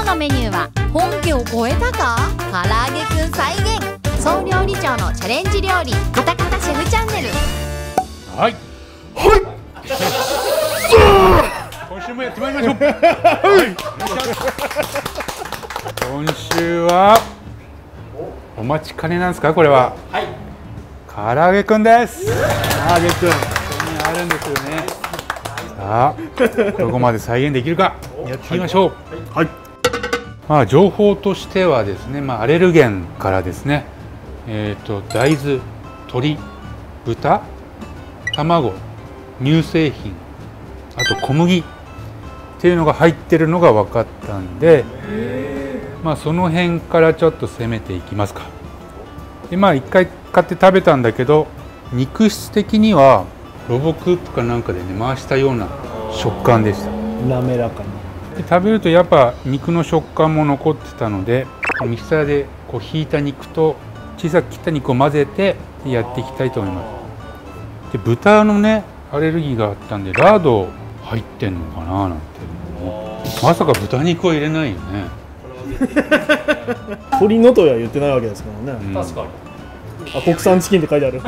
のメニューは本家を超えたか、唐揚げくん再現、総料理長のチャレンジ料理、カタカタシェフチャンネル。 はい今週もやってまいりましょう。今週はお待ちかねなんですか、これは。はい。唐揚げくんです。唐揚げくん。ここにあるんですよね。さあ、どこまで再現できるかやってみましょう。はい。まあ情報としてはですね、アレルゲンからですね、大豆、鶏、豚、卵、乳製品、あと小麦っていうのが入ってるのが分かったんで、その辺からちょっと攻めていきますか。で一回買って食べたんだけど、肉質的にはロボクープかなんかでね回したような食感でした。 滑らかに。 で食べるとやっぱ肉の食感も残ってたので、ミキサーでこうひいた肉と小さく切った肉を混ぜてやっていきたいと思います。で豚のねアレルギーがあったんでラード入ってんのかななんて、まさか豚肉は入れないよね。 鶏のとは言ってないわけですからね。 確かに。 あ、国産チキンって書いてある。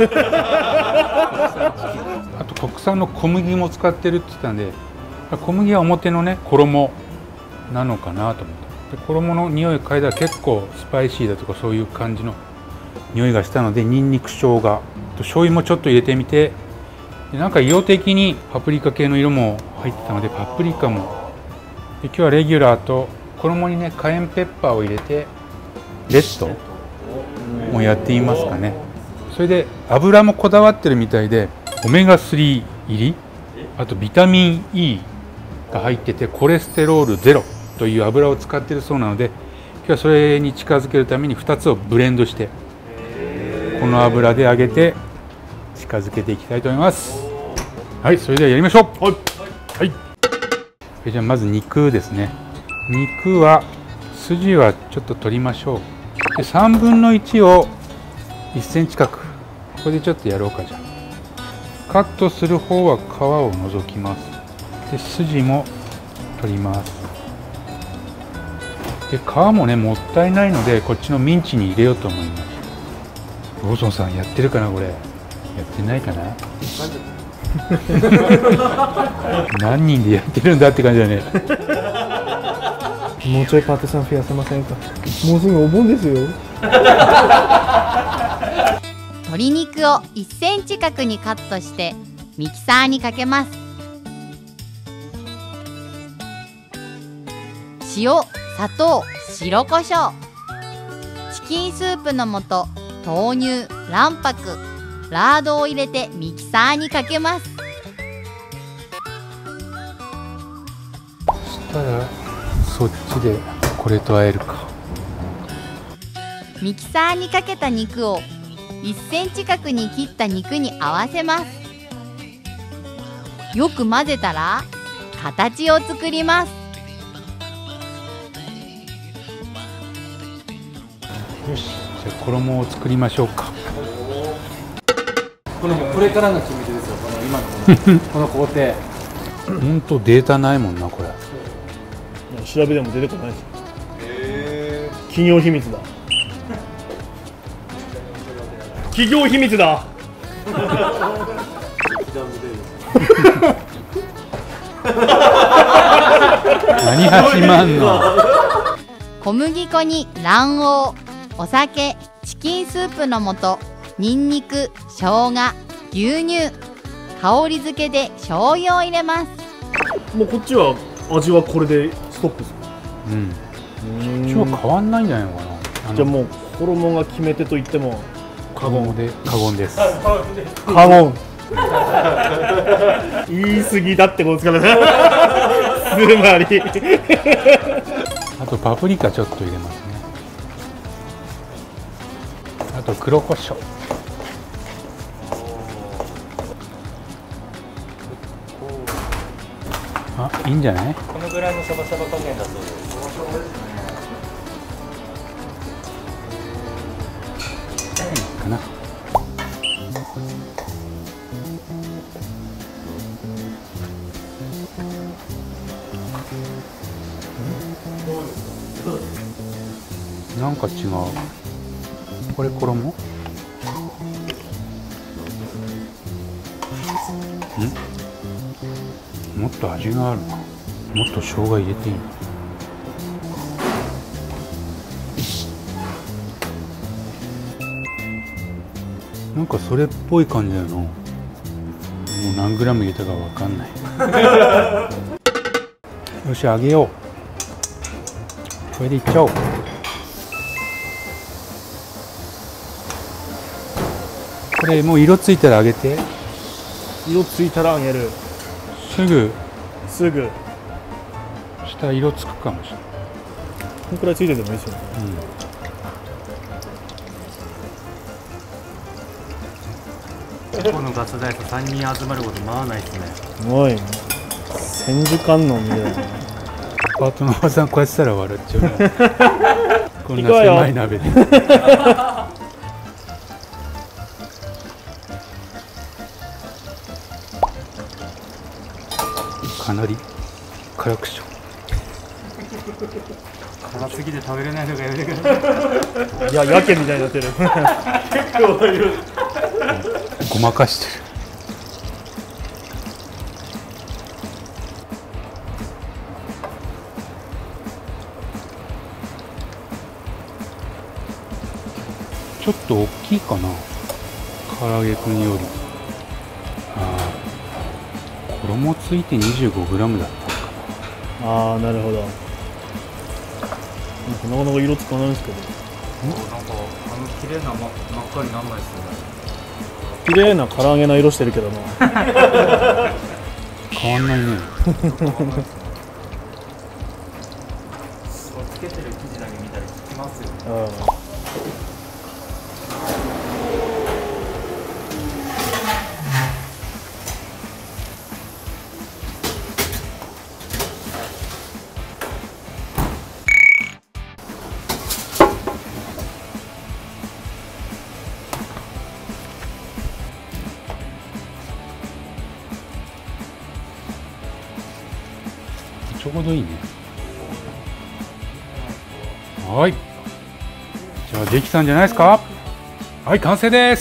あと国産の小麦も使ってるって言ってたんで、小麦は表のね衣なのかなと思って、で衣の匂い嗅いだら結構スパイシーだとかそういう感じの匂いがしたので、ニンニク、生姜と醤油もちょっと入れてみて、でなんか色的にパプリカ系の色も入ってたのでパプリカも、で今日はレギュラーと衣にねカエンペッパーを入れてレッドもやってみますかね。それで油もこだわってるみたいで、オメガ3入り、あとビタミン E が入っててコレステロールゼロという油を使っているそうなので、今日はそれに近づけるために2つをブレンドしてこの油で揚げて近づけていきたいと思います。はい、それではやりましょう。はい、はい、じゃあまず肉ですね。肉は筋はちょっと取りましょう。で3分の1を1センチ角、ここでちょっとやろうか。じゃあカットする方は皮を除きます。で筋も取ります。で皮もねもったいないのでこっちのミンチに入れようと思います。ローソンさんやってるかな、これ。やってないかな。何人でやってるんだって感じだね。 もうちょいパートさん増やせませんか。もうすぐお盆ですよ。 鶏肉を1センチ角にカットしてミキサーにかけます。塩、砂糖、白胡椒、チキンスープの素、豆乳、卵白、ラードを入れてミキサーにかけます。 そしたらそっちでこれと和えるか。 ミキサーにかけた肉を1センチ角に切った肉に合わせます。よく混ぜたら形を作ります。 よし、じゃあ衣を作りましょうか。 これからの決め手ですよ、この今のこの工程。 本当データないもんな、これ。 調べても出てこないです。企業秘密だ。企業秘密だ。 何始まんの。 小麦粉に卵黄、お酒、チキンスープの素、ニンニク、生姜、牛乳、香り付けで醤油を入れます。 もうこっちは味はこれでストップですか。 うん。一応変わんないんじゃないのかな。 じゃあもう衣が決め手と言っても過言です。 過言。言い過ぎだってことですからね。つまり。 あとパプリカちょっと入れますね。あと黒胡椒。あ、いいんじゃない？ このぐらいのシャバシャバ加減だそうです。 かな。 なんか違う。これ衣？ん？もっと味があるな。もっと生姜入れていいの？なんかそれっぽい感じだよな。もう何グラム入れたかわかんない。よし、揚げよう。これでいっちゃおう。これもう色ついたら揚げて。 色ついたら揚げる。 すぐすぐ下色つくかもしれない。 こんくらいついててもいいですよね。 このガス台と3人集まることまあないですね。 すごい千手観音みたいな。 パートのおばさんこうやってたら笑っちゃうな。こんな行くわよ狭い鍋で。かなり辛くしよ辛すぎて食べれないのがやめてください。 いや、やけみたいになってる。結構いる。 う。ごまかしてる。ちょっと大きいかな、唐揚げくんより。ああ、衣ついて 25g だったかああ、なるほど。なかなか色つかないんですけど。 なんか綺麗な真っ赤になんないですよね。 綺麗な唐揚げの色してるけどな。 な。変わんないね。 つけてる生地だけ見たり聞きますよね。 ちょうどいいね。はい。じゃあできたんじゃないですか。はい、完成です。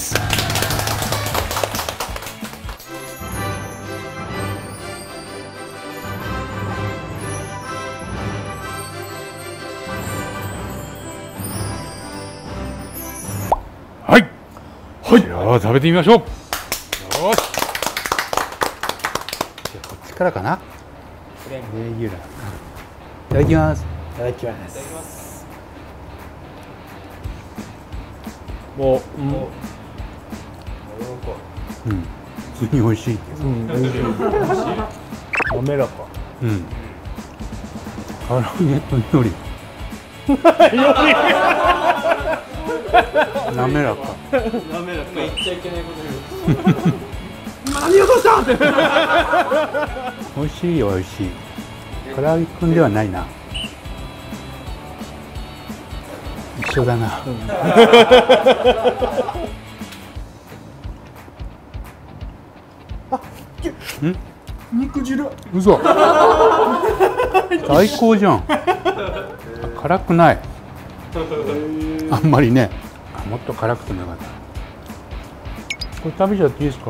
はい。はい。じゃあ食べてみましょう。よし。じゃあこっちからかな。レギュラー。いただきます。 いただきます。もう、 うん。普通に美味しい。 美味しい。滑らか。 うん。唐揚げとより。滑らか。 言っちゃいけないこと言う。 美味しいよ、美味しい。唐揚げくんではないな。一緒だな。 肉汁。 嘘。最高じゃん。辛くない。あんまりね。もっと辛くてもよかった。これ食べちゃっていいですか。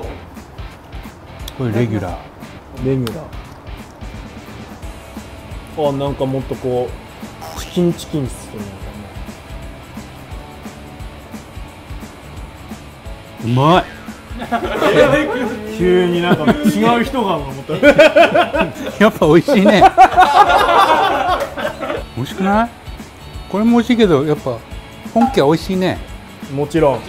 これレギュラー。 レギュラー。あ、なんかもっとこうチキンっすね。 うまい。 急になんか違う人が思った。 やっぱ美味しいね。美味しくない？これも美味しいけど、やっぱ本家は美味しいね。 もちろん。よ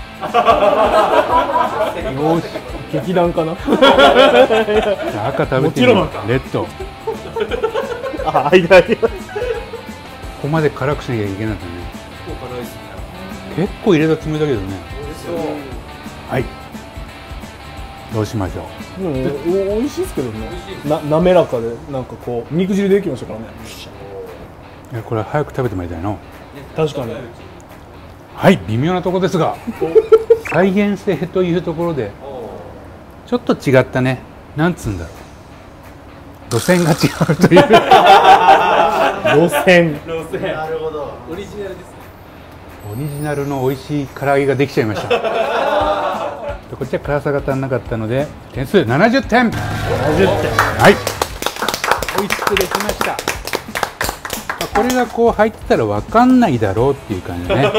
し、劇団かな。 赤食べてみよう。レッド。 あ、間。 ここまで辛くしなきゃいけないんだね。結構入れたつもりだけどね。はい。どうしましょう。 美味しいですけどね。滑らかで、なんかこう肉汁できましたからね。 いや、これ早く食べてもらいたいの。 確かに。 はい、微妙なところですが、再現性というところでちょっと違ったね。なんつうんだろう、路線が違うという。 路線。 オリジナルの美味しい唐揚げができちゃいましたでこっちは辛さが足んなかったので点数70点。 70点。 はい美味しくできました。これがこう入ってたら分かんないだろうっていう感じねほ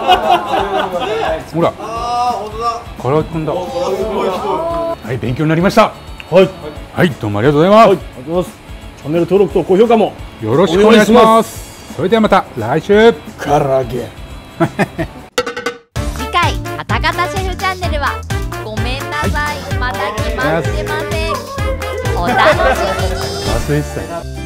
ら唐揚げくんだ。はい勉強になりました。 はい。 はいどうもありがとうございます、 ありがとうございます。チャンネル登録と高評価もよろしくお願いします。それではまた来週。 唐揚げ。 次回カタカタシェフチャンネルはごめんなさい、まだ決まってません。お楽しみに。 忘れてたよ。